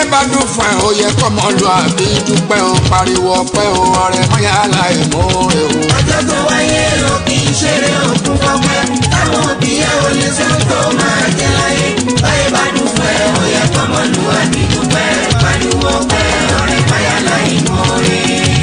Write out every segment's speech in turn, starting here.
bá dùn fún ẹ ó yẹ kọ́mọ lu àbí dúpẹ́ o pariwo ọpẹ́ o ọ̀rẹ́ mọ́yá aláìmoore o. ọjọ́ tó wáyé ló kì í ṣeré òkú kọ́pẹ́ táwọn òbí ẹ ò lè sọ tó máa jẹ láyé báyé bá dùn fún ẹ ó yẹ kọ́mọ lu àbí dúpẹ́ pariwo ọpẹ́ ọ̀rẹ́ mọ́yá aláìmoore.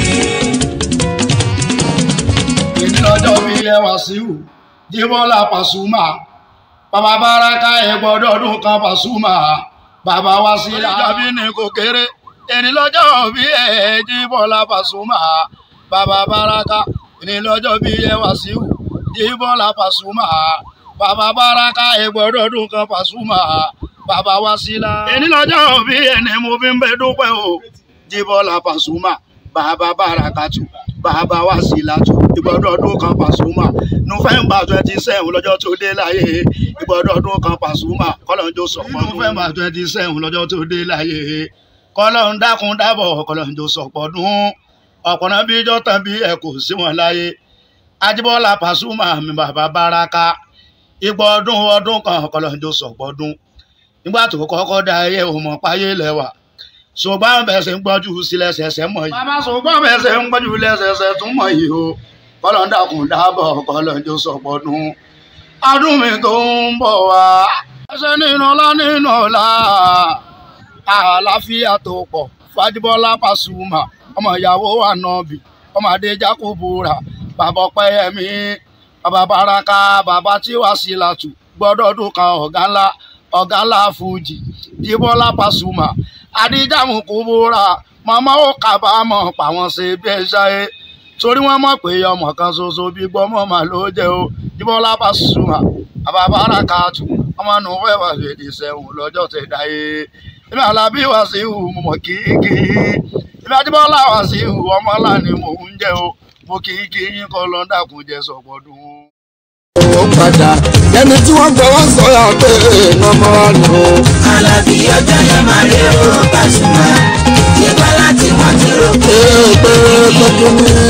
ìdílọ́jọ́ bí ẹ Wasiu Jíbọ́lá Pasuma bàbá Baraka ẹ gbọ́dọ̀ ọdún kan Pasuma bàbá Wasila àbí ní kò kéré ìdílọ́jọ́ bí ẹ Jíbọ́lá Pasuma bàbá Baraka ìdílọ́jọ́ bí ẹ Wasiu Jíbọ́lá Pasuma bàbá Baraka ẹ gbọ́dọ̀ ọdún kan Pasuma bàbá Wasila ìdílọ́jọ́ bí ẹni mo fi ń bẹ dúpẹ́ o Jíbọ́lá Pasuma bàbá Barakatu bàbá Wasilatu ìgbọ́dọ̀ ọdún kan Pasuma November 27 lọ́jọ́ tó dé láyé ìgbọ́dọ̀ ọdún kan Pasuma kọ́lọ́njọ́ sọ̀pọ̀ November 27 lọ́jọ́ tó dé láyé kọ́lọ́n dákun dábọ̀ kọ́lọ́njọ́ sọ̀pọ̀ dún ọ̀pọ̀nà bí ijọ́ tán bí ẹ kò sí wọn láyé Ajíbọ́lá Pasuma mi bàbá Baraka ìgbọ́dún ọdún kan kọ́lọ́njọ́ sọ̀pọ̀ dún nígbà tó kọ́kọ́ dá ayé òmò páyé lẹ́wà ṣùgbọ́n bẹ́sẹ̀ ń gbọ́jú sílẹ̀ ṣẹ̀ṣẹ̀ mọ̀ yìí. bàbá ṣùgbọ́n bẹ́sẹ̀ ń gbọ́jú lẹ́sẹ̀ṣẹ̀ tún mọ̀ yìí o kọ́lọ́n dákun dábọ̀ kọ́lọ́n jó sọ̀pọ̀ dún ọdún mi tó ń bọ̀ wá. ẹsẹ̀ nínú ọlá àlàáfíà tó pọ̀ f'Ajíbọ́lá Pasuma ọmọ ìyàwó Ànábì ọmọ Adéjà Kúbúrà bàbá Ọpẹ́yẹmí bàbá Baraka bàbá tí Wasilatu gbọ́dọ̀ dún kan ọ̀gá ńlá Fújì Jíbọ́lá Pasuma Adéjà Kúbúrà màmá ó kábàámọ̀ pàwọn ṣe bí ẹ ṣáyé torí wọ́n mọ̀ pé ọmọ kan ṣoṣo bí gbọ́mọ̀ mà ló jẹ́ o Jíbọ́lá Pasuma bàbá Barakatu ọmọ November 27 lọ́jọ́ tẹ̀ dáyé èmi Àlàbí Wasiu mọ̀ kíkì èmi Ajíbọ́lá Wasiu ọmọ ńlá ni mò ń jẹ́ o mo kíkì yín kọ́ lọ́n dàkún jẹ́ sọ̀pọ̀dún. ó padà ẹni tí wọ́n gbọ́ wọ́n sọ̀rọ̀ pé ọmọ lò. Àlàbí ọjọ́ yẹn máa rí o Pasuma nígbà láti wọ́n ti rò pé pé